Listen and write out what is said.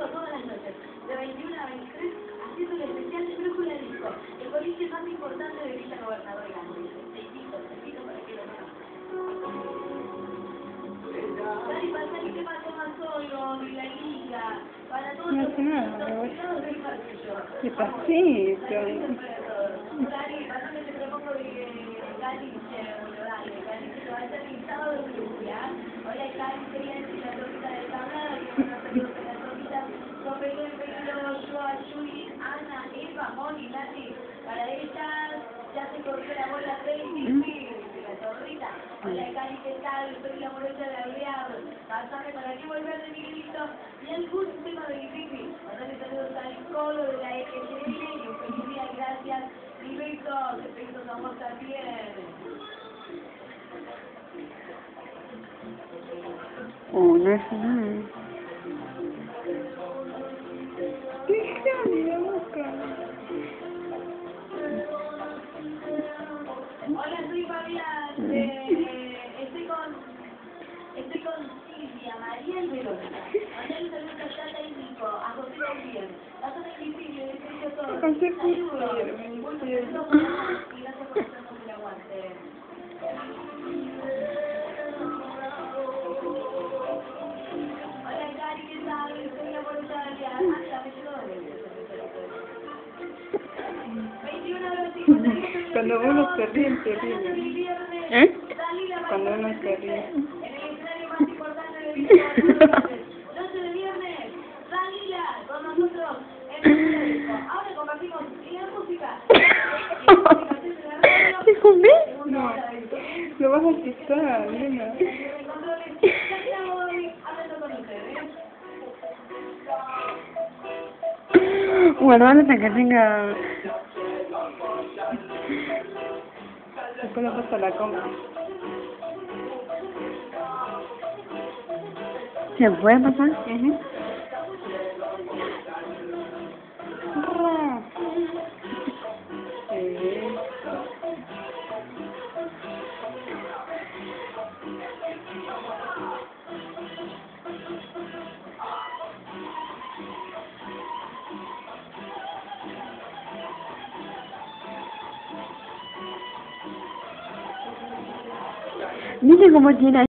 todas las noches, de 21 a 23, haciendo el especial de Brújula Disco, el boliche más importante de Villa Gobernador Gandhi. Te invito para que lo conozcas. Dani, ¿qué pasó más solo? Y la liga, para todos No los hace nada, cuidados del pasillo. Despacito. Dani, pasame te propongo de Dani, dale, Dani, se va a hacer el sábado de Brújula. Hola, Dani, quería decir la tortita de tablada, que van a salir de las tortitas, con Pelo, Joa, Juli, Ana, Eva, Moni, Nati, para ellas ya se corrió la bola 30 la torrita. Hola, Cari, ¿qué tal? Soy la morocha de Alvear. Pasame para que volver de Miguelito. Y algún tema de difícil. Mandale saludos al colo de la FGL y un feliz día, gracias. Y besos a vos también. Oh, no es nada. Déjame la boca. Hola, soy Fabián. Estoy con Silvia, María y Verónica. Mandale saludos a Tata y Nico, a José Gabriel. Pásame invisible, despecho todo. Saludos. Muy contento por vos y gracias por hacernos el aguante. Hola, Cari, ¿qué tal? Soy la morocha de Alvear. Hasta me llores. 21 horas 58. Cuando uno se ríe, se ríe. ¿Eh? Cuando uno se ríe. En el escenario más importante de Villa Gobernador. Noche de viernes, Dalila con nosotros en el disco. Ahora compartimos la música. ¿Dijo me? No. Lo vas a asustar, nena. Bueno, hasta que tenga... Después lo paso a la compra. ¿Se puede pasar? ¿Viste cómo tiene